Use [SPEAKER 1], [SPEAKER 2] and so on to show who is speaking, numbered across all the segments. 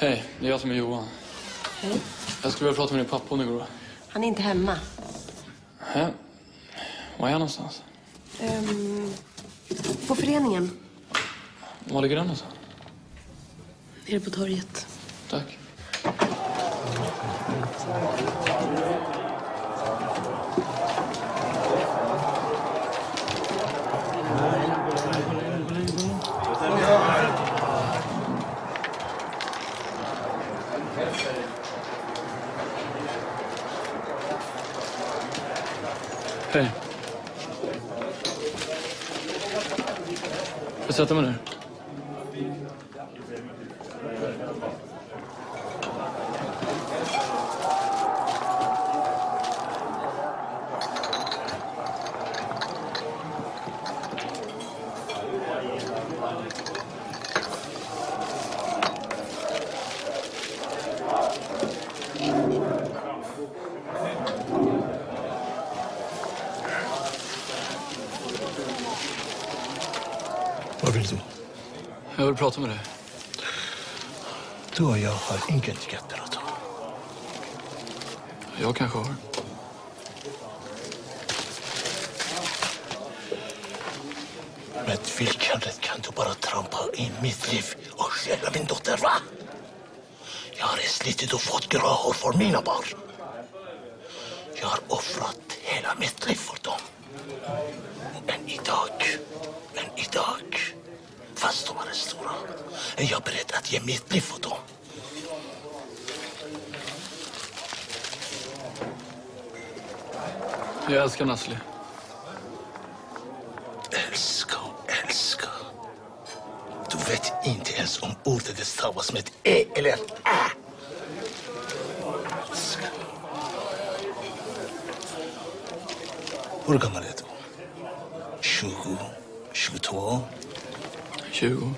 [SPEAKER 1] Hej, det är jag som är Johan.
[SPEAKER 2] Hej.
[SPEAKER 1] Jag skulle vilja prata med din pappa om det går.
[SPEAKER 2] Han är inte hemma.
[SPEAKER 1] Hej. Var är han någonstans?
[SPEAKER 2] På föreningen.
[SPEAKER 1] Var ligger den någonstans?
[SPEAKER 2] Nere på torget.
[SPEAKER 1] Tack. Hej. Får jag sätta mig där?
[SPEAKER 3] Vad vill du?
[SPEAKER 1] Jag vill prata med dig.
[SPEAKER 3] Du och jag har ingenting att prata om.
[SPEAKER 1] Jag kanske har.
[SPEAKER 3] Med vilken rätt kan du bara trampa in mitt liv och stjäla min dotter, va? Jag har slitit och fått grå hår för mina barn. Jag har offrat hela mitt liv för dem. Men idag, fast de är stora, är jag beredd att ge mitt liv för dem.
[SPEAKER 1] Jag älskar Nasli.
[SPEAKER 3] Älska. Du vet inte ens om ordet stavas med E eller Ä. Älska. Hur gammal är du? 20, 22?
[SPEAKER 1] 20.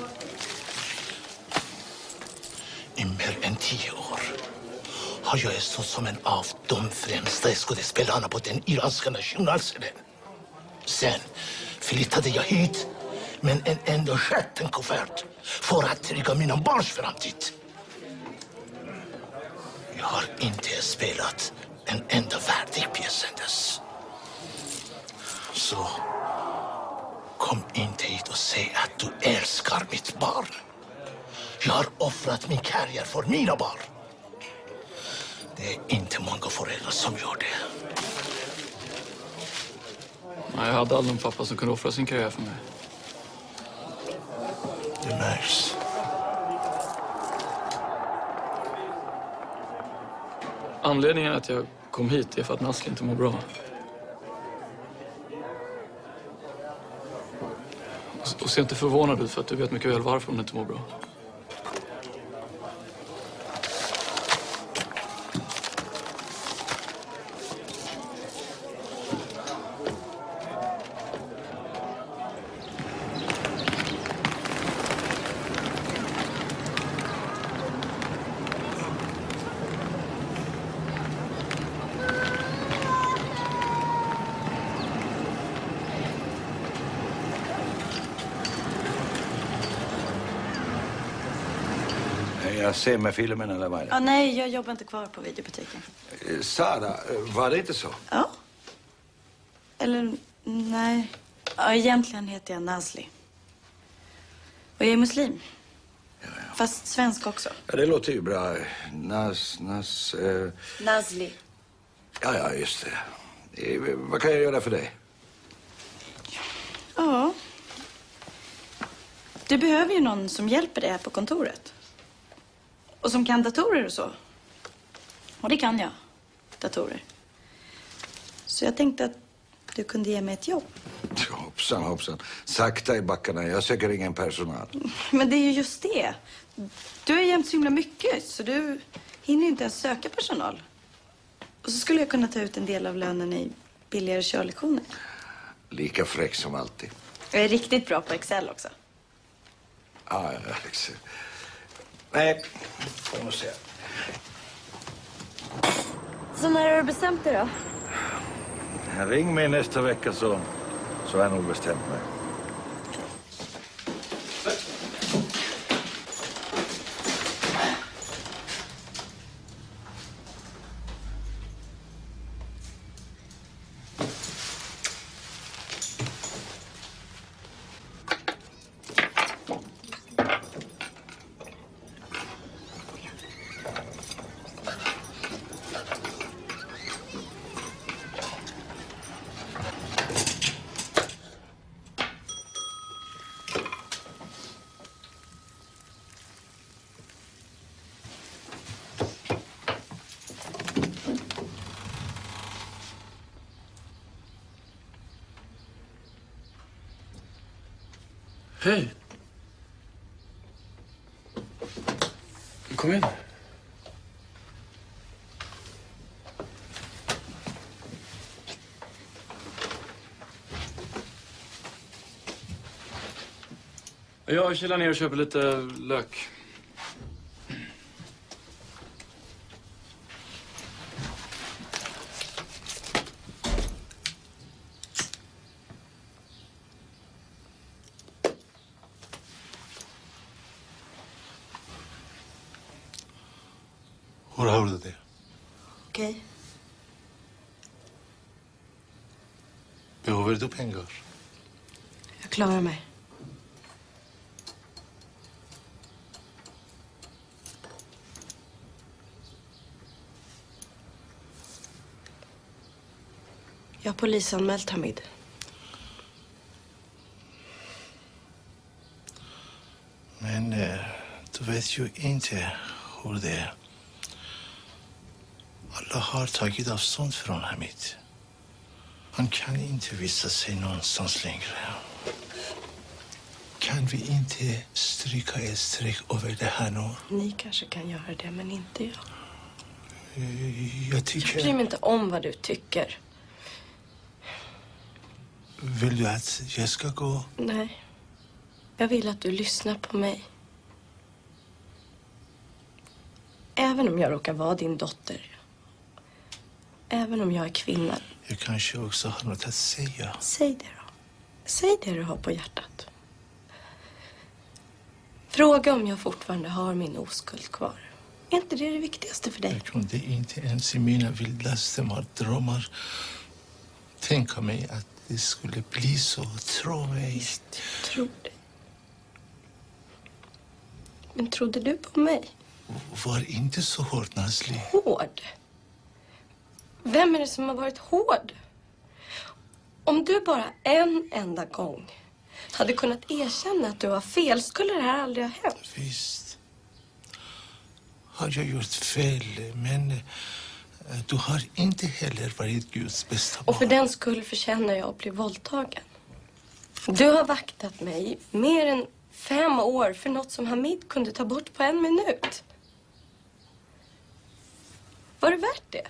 [SPEAKER 3] I mer än 10 år har jag stått som en av de främsta skådespelarna på den iranska nationalscenen. Sen flyttade jag hit med en enda skärten kuvert för att trygga mina barns framtid. Jag har inte spelat en enda värdig pjäs sedan dess. Så kom inte hit och säg att du älskar mitt barn. Jag har offrat min karriär för mina barn. Det är inte många föräldrar som gör det.
[SPEAKER 1] Nej, jag hade aldrig en pappa som kunde offra sin karriär för mig.
[SPEAKER 3] Det märks.
[SPEAKER 1] Anledningen att jag kom hit är för att Nasli inte mår bra. Och se inte förvånad ut för att du vet mycket väl varför hon inte mår bra.
[SPEAKER 4] Jag ser med filmen eller vad är det?
[SPEAKER 5] Ja, nej, jag jobbar inte kvar på videobutiken.
[SPEAKER 4] Sara, var det inte så?
[SPEAKER 5] Ja. Eller, nej. Ja, egentligen heter jag Nasli. Och jag är muslim.
[SPEAKER 4] Ja.
[SPEAKER 5] Fast svensk också.
[SPEAKER 4] Ja, det låter ju bra.
[SPEAKER 5] Nasli.
[SPEAKER 4] Ja, just det. Vad kan jag göra för dig?
[SPEAKER 5] Ja. Du behöver ju någon som hjälper dig här på kontoret. Och som kan datorer och så. Och det kan jag. Datorer. Så jag tänkte att du kunde ge mig ett jobb.
[SPEAKER 4] Hoppsan. Sakta i backarna. Jag söker ingen personal.
[SPEAKER 5] Men det är ju just det. Du har jämt så himla mycket. Så du hinner ju inte ens söka personal. Och så skulle jag kunna ta ut en del av lönen i billigare körlektioner.
[SPEAKER 4] Lika fräck som alltid.
[SPEAKER 5] Jag är riktigt bra på Excel också.
[SPEAKER 4] Ja, Excel. Nej, jag måste se.
[SPEAKER 5] Så när har du bestämt dig då?
[SPEAKER 4] Ring mig nästa vecka så har jag nog bestämt mig.
[SPEAKER 1] Hej. Kom in. Jag kilar ner och köper lite lök.
[SPEAKER 3] Hur har du det?
[SPEAKER 2] Okej.
[SPEAKER 3] Behöver du pengar?
[SPEAKER 2] Jag klarar mig. Jag har polisanmält Hamid.
[SPEAKER 3] Men du vet ju inte hur det är. Alla har tagit avstånd från Hamid. Han kan inte visa sig någonstans längre. Kan vi inte stryka ett streck över det här nu?
[SPEAKER 2] Ni kanske kan göra det, men inte jag.
[SPEAKER 3] Jag
[SPEAKER 2] Jag
[SPEAKER 3] tycker...
[SPEAKER 2] bryr mig inte om vad du tycker.
[SPEAKER 3] Vill du att jag ska gå?
[SPEAKER 2] Nej. Jag vill att du lyssnar på mig. Även om jag råkar vara din dotter. Även om jag är kvinna.
[SPEAKER 3] Jag kanske också har något att säga.
[SPEAKER 2] Säg det då. Säg det du har på hjärtat. Fråga om jag fortfarande har min oskuld kvar. Är inte det viktigaste för dig?
[SPEAKER 3] Jag kunde inte ens i mina vildaste mardrömmar tänka mig att det skulle bli så. Tro mig.
[SPEAKER 2] Visst, jag tror det. Men trodde du på mig?
[SPEAKER 3] Var inte så hård, Nazli.
[SPEAKER 2] Hård? Vem är det som har varit hård? Om du bara en enda gång hade kunnat erkänna att du var fel skulle det här aldrig ha hänt.
[SPEAKER 3] Visst har jag gjort fel, men du har inte heller varit Guds bästa barn.
[SPEAKER 2] Och för den skull förtjänar jag att bli våldtagen. Du har vaktat mig mer än 5 år för något som Hamid kunde ta bort på 1 minut. Var det värt det?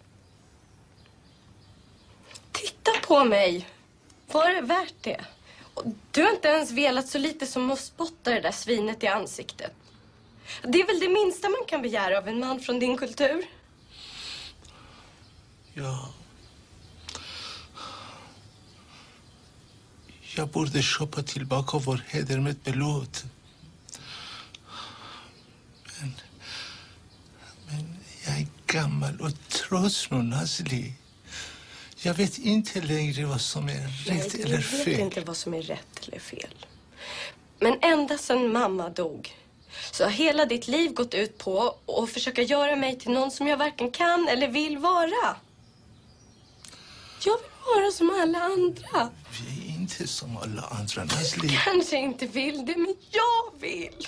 [SPEAKER 2] Titta på mig. Var det värt det? Och du har inte ens velat så lite som att spotta det där svinet i ansiktet. Det är väl det minsta man kan begära av en man från din kultur?
[SPEAKER 3] Ja. Jag borde köpa tillbaka vår heder med blod. Men jag är gammal och trött nu, Nazli. Jag vet inte längre vad som är rätt eller fel.
[SPEAKER 2] Jag vet inte vad som är rätt eller fel. Men ända sedan mamma dog så har hela ditt liv gått ut på att försöka göra mig till någon som jag varken kan eller vill vara. Jag vill vara som alla andra.
[SPEAKER 3] Vi är inte som alla andra, Nazli.
[SPEAKER 2] Kanske inte vill det, men jag vill.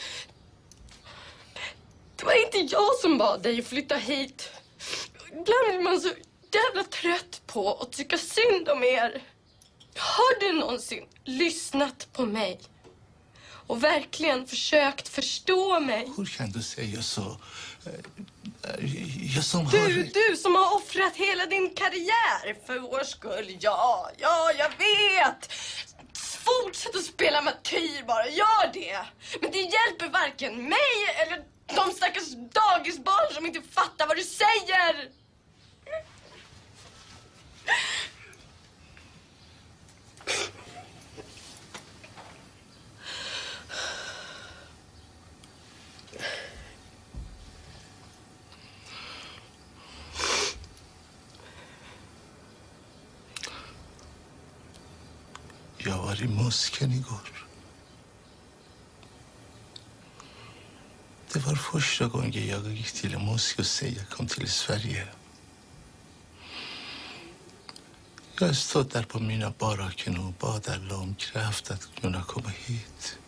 [SPEAKER 2] Det var inte jag som bad dig att flytta hit. Ibland är man så jävla trött på att tycka synd om er. Har du någonsin lyssnat på mig? Och verkligen försökt förstå mig?
[SPEAKER 3] Hur kan du säga så? Jag som
[SPEAKER 2] Du som har offrat hela din karriär för vår skull. Ja, jag vet. Fortsätt att spela martyr bara, gör det. Men det hjälper varken mig eller de stackars dagisbarn som inte fattar vad du säger.
[SPEAKER 3] Jag var i Moskva igår. Det var första gången jag gick till Moskva och säga jag kom till Sverige. Jag stod där på mina baracken och bad alla om kraft att kunna komma hit.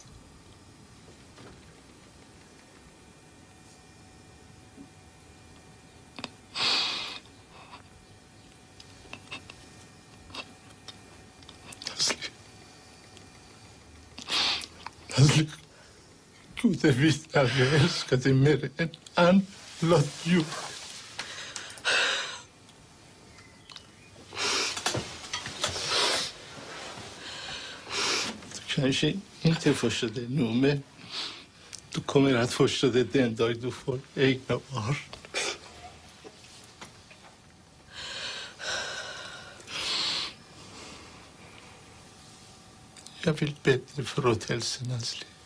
[SPEAKER 3] Aldrig. Gud visste att jag älskade mer än han Lott gjorde. Du kanske inte förstår det nu, men du kommer att förstå det den dag du får egna barn. Jag vill bättre för åt hälsornas liv.